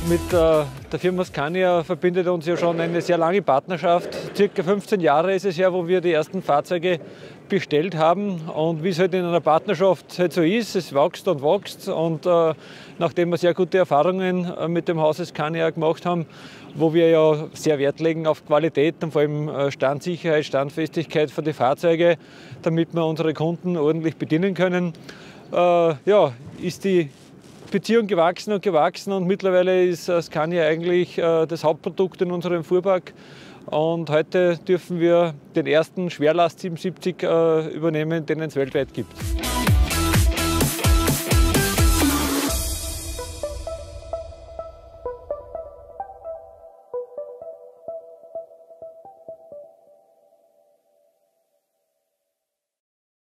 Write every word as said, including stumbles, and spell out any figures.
Mit äh, der Firma Scania verbindet uns ja schon eine sehr lange Partnerschaft. Circa fünfzehn Jahre ist es ja, wo wir die ersten Fahrzeuge bestellt haben. Und wie es halt in einer Partnerschaft halt so ist, es wächst und wächst. Und äh, nachdem wir sehr gute Erfahrungen äh, mit dem Hause Scania gemacht haben, wo wir ja sehr Wert legen auf Qualität und vor allem äh, Standsicherheit, Standfestigkeit für die Fahrzeuge, damit wir unsere Kunden ordentlich bedienen können, äh, ja, ist die Beziehung gewachsen und gewachsen und mittlerweile ist Scania eigentlich äh, das Hauptprodukt in unserem Fuhrpark. Und heute dürfen wir den ersten Schwerlast siebenundsiebzig äh, übernehmen, den es weltweit gibt.